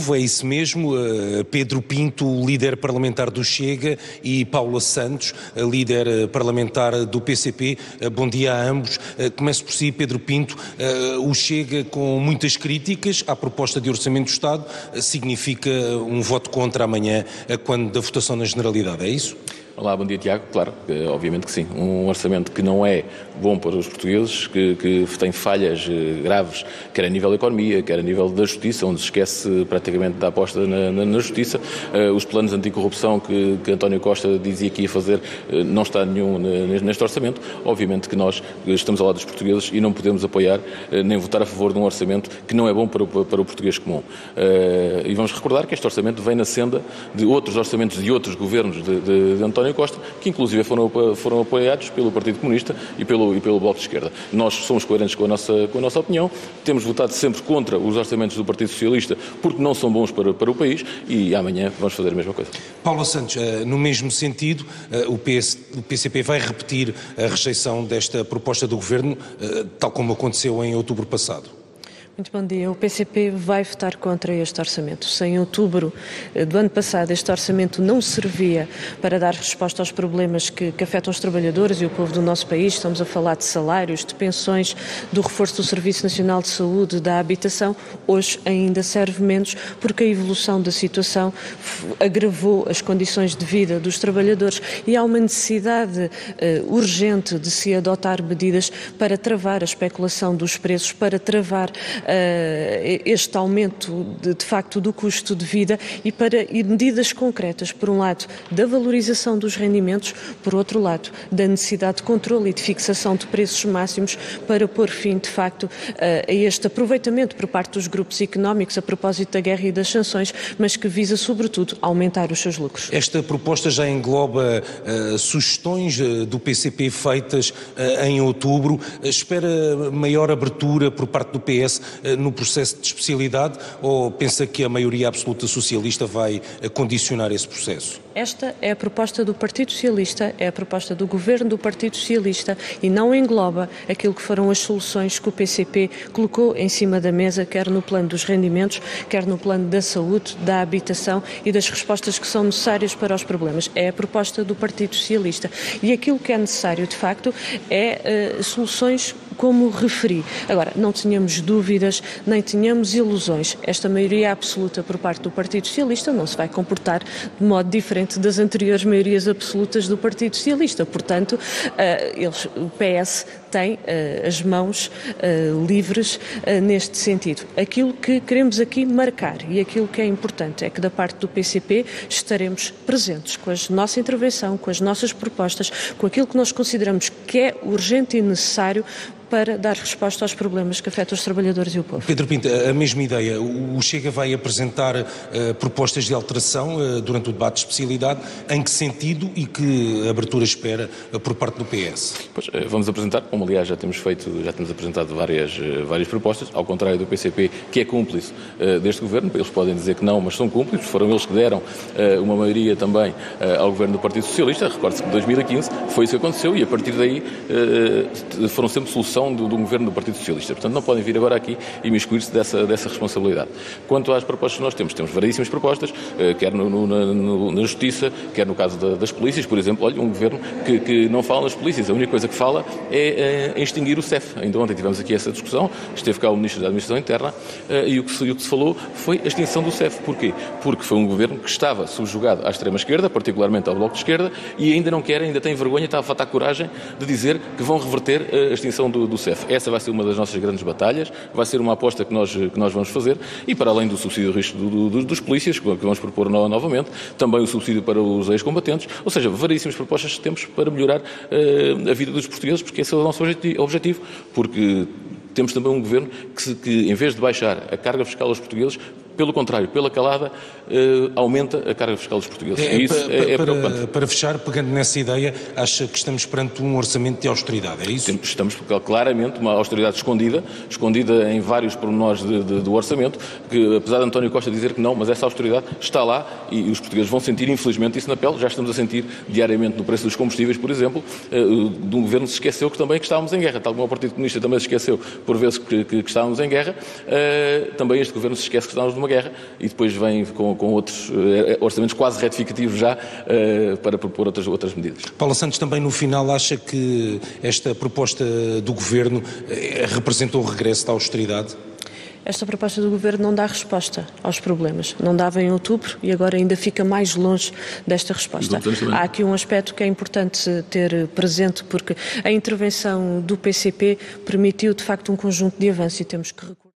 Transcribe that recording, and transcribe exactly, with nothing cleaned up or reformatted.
É isso mesmo, Pedro Pinto, líder parlamentar do Chega, e Paula Santos, líder parlamentar do P C P. Bom dia a ambos. Começo por si, Pedro Pinto. O Chega, com muitas críticas à proposta de Orçamento do Estado, significa um voto contra amanhã, quando da votação na Generalidade, é isso? Olá, bom dia, Tiago. Claro, obviamente que sim. Um orçamento que não é bom para os portugueses, que, que tem falhas graves, quer a nível da economia, quer a nível da justiça, onde se esquece praticamente da aposta na, na, na justiça. Uh, os planos anticorrupção que, que António Costa dizia que ia fazer, uh, não está nenhum neste orçamento. Obviamente que nós estamos ao lado dos portugueses e não podemos apoiar uh, nem votar a favor de um orçamento que não é bom para o, para o português comum. Uh, e vamos recordar que este orçamento vem na senda de outros orçamentos de outros governos de, de, de António Costa, que inclusive foram, foram apoiados pelo Partido Comunista e pelo, e pelo Bloco de Esquerda. Nós somos coerentes com a, nossa, com a nossa opinião, temos votado sempre contra os orçamentos do Partido Socialista porque não são bons para, para o país, e amanhã vamos fazer a mesma coisa. Paula Santos, no mesmo sentido, o, P S, o P C P vai repetir a rejeição desta proposta do Governo, tal como aconteceu em outubro passado? Muito bom dia. O P C P vai votar contra este orçamento. Se em outubro do ano passado este orçamento não servia para dar resposta aos problemas que, que afetam os trabalhadores e o povo do nosso país, estamos a falar de salários, de pensões, do reforço do Serviço Nacional de Saúde, da habitação, hoje ainda serve menos, porque a evolução da situação agravou as condições de vida dos trabalhadores e há uma necessidade uh, urgente de se adotar medidas para travar a especulação dos preços, para travar este aumento de, de facto do custo de vida e para e medidas concretas, por um lado, da valorização dos rendimentos, por outro lado, da necessidade de controle e de fixação de preços máximos para pôr fim, de facto, a este aproveitamento por parte dos grupos económicos a propósito da guerra e das sanções, mas que visa, sobretudo, aumentar os seus lucros. Esta proposta já engloba uh, sugestões uh, do P C P feitas uh, em outubro. Uh, espera maior abertura por parte do P S no processo de especialidade, ou pensa que a maioria absoluta socialista vai condicionar esse processo? Esta é a proposta do Partido Socialista, é a proposta do Governo do Partido Socialista e não engloba aquilo que foram as soluções que o P C P colocou em cima da mesa, quer no plano dos rendimentos, quer no plano da saúde, da habitação e das respostas que são necessárias para os problemas. É a proposta do Partido Socialista e aquilo que é necessário, de facto, é uh, soluções como referi. Agora, não tínhamos dúvidas, nem tínhamos ilusões. Esta maioria absoluta por parte do Partido Socialista não se vai comportar de modo diferente das anteriores maiorias absolutas do Partido Socialista. Portanto, uh, eles, o P S tem uh, as mãos uh, livres uh, neste sentido. Aquilo que queremos aqui marcar e aquilo que é importante é que da parte do P C P estaremos presentes com a nossa intervenção, com as nossas propostas, com aquilo que nós consideramos que é urgente e necessário para dar resposta aos problemas que afetam os trabalhadores e o povo. Pedro Pinto, a mesma ideia. O Chega vai apresentar uh, propostas de alteração uh, durante o debate de especialidade. Em que sentido e que abertura espera uh, por parte do P S? Pois, uh, vamos apresentar, como aliás já temos feito, já temos apresentado várias, uh, várias propostas, ao contrário do P C P, que é cúmplice uh, deste governo. Eles podem dizer que não, mas são cúmplices. Foram eles que deram uh, uma maioria também uh, ao governo do Partido Socialista. Recorde-se que em dois mil e quinze foi isso que aconteceu e a partir daí uh, foram sempre solução Do, do governo do Partido Socialista. Portanto, não podem vir agora aqui e imiscuir-se dessa, dessa responsabilidade. Quanto às propostas que nós temos, temos variedíssimas propostas, quer no, no, na, na Justiça, quer no caso da, das polícias, por exemplo. Olha, um governo que, que não fala nas polícias, a única coisa que fala é, é extinguir o C E F. Ainda ontem tivemos aqui essa discussão, esteve cá o Ministro da Administração Interna e o que se, o que se falou foi a extinção do C E F. Porquê? Porque foi um governo que estava subjugado à extrema-esquerda, particularmente ao Bloco de Esquerda, e ainda não quer, ainda tem vergonha, está a faltar coragem de dizer que vão reverter a extinção do, do C E F. Essa vai ser uma das nossas grandes batalhas, vai ser uma aposta que nós, que nós vamos fazer e para além do subsídio de risco do, do, dos polícias, que vamos propor no, novamente, também o subsídio para os ex-combatentes, ou seja, variedíssimas propostas que temos para melhorar uh, a vida dos portugueses, porque esse é o nosso objetivo, porque temos também um governo que, se, que em vez de baixar a carga fiscal aos portugueses, pelo contrário, pela calada, eh, aumenta a carga fiscal dos portugueses. É, e isso para, é, é para, preocupante. Para fechar, pegando nessa ideia, acha que estamos perante um orçamento de austeridade, é isso? Estamos claramente uma austeridade escondida, escondida em vários pormenores de, de, do orçamento, que apesar de António Costa dizer que não, mas essa austeridade está lá e os portugueses vão sentir, infelizmente, isso na pele. Já estamos a sentir diariamente no preço dos combustíveis, por exemplo, eh, de um governo que se esqueceu que também que estávamos em guerra, tal como o Partido Comunista também se esqueceu por vezes que, que, que estávamos em guerra, eh, também este governo se esquece que estávamos numa guerra. guerra e depois vem com, com outros orçamentos quase retificativos já para propor outras, outras medidas. Paula Santos também no final acha que esta proposta do Governo representa um regresso da austeridade? Esta proposta do Governo não dá resposta aos problemas. Não dava em outubro e agora ainda fica mais longe desta resposta. Há aqui um aspecto que é importante ter presente, porque a intervenção do P C P permitiu, de facto, um conjunto de avanços e temos que recordar.